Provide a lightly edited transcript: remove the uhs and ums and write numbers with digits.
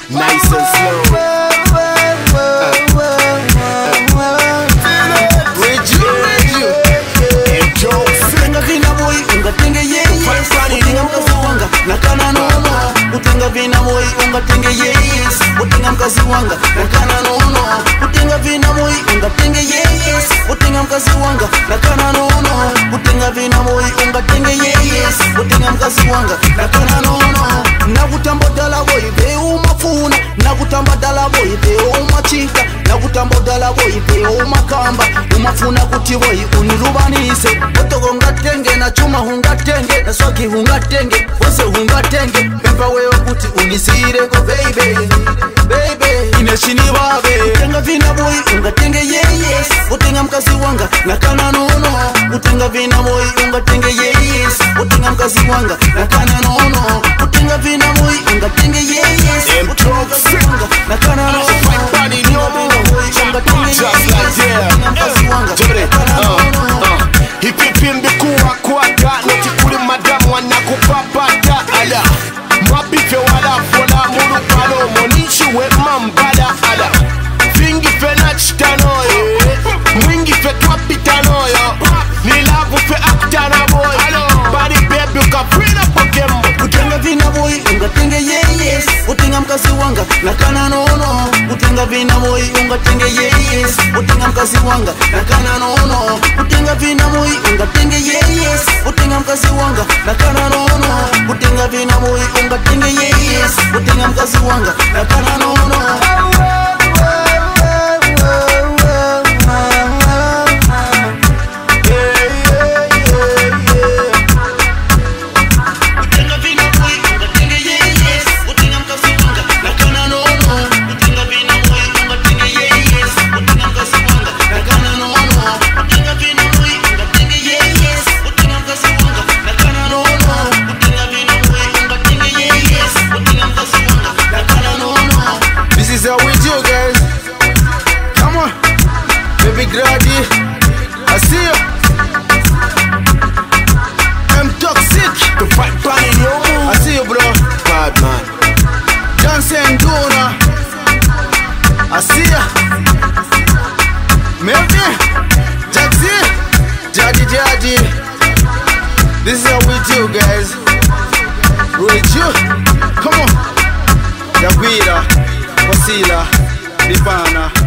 Nice and slow. Nakana nono, utenga vina moi ungatenge yes. Utenga mkazi wanga, nakana nono, utenga vina moi ungatenge yes. Utenga mkazi wanga, nakana nono, utenga vina moi ungatenge yes. Utenga mkazi wanga, nakana nono. Nakutamba dala boy be umafuna, nakutamba dala boy be umachika, nakutamba dala boy be umakamba, umafuna kuti boy unirubanise. Otoko ngatenge na chuma hungatenge, na swagi hungatenge, wose hungatenge. Pempa wewe kuti unisire ko baby, baby ineshini babe. Utenga vina boy ungatenge yes. Utenga mkazi wanga, nakana nono, utenga vina boy ungatenge yes. Utenga mkazi wanga, nakana nono, utenga vina boy ungatenge yes. Utenga mkazi wanga, nakana nono, just like that. Hipipimbi kuwa kwata, noti kuli madamu wanakupapata. Ala, mabife wala fola muru palo, monishi we mambada. Ala, vingi fe nachitano yo, mwingi fe kapitano yo, nilavu fe aktana boy. Body baby ukafrina pokembo. Utenga vina boy ungatenge yes. Utenga mkazi wanga, nakana nono, utenga vina boy ungatenge yes. Utenga mkazi wanga, nakana nono, utenga vina boy ungatenge yes. Utenga mkazi wanga, nakana nono, utenga vina boy ungatenge yes. Utenga mkazi wanga, nakana nono. This is how we do, guys. Come on, baby Grady, I see you. I'm toxic. The fight planning your move. I see you, bro. Bad man. Dancing Duna, I see ya. Maybe Jaxi, Jadi. This is how we do, guys. With you. Come on. Davida, Wasila, Dipana.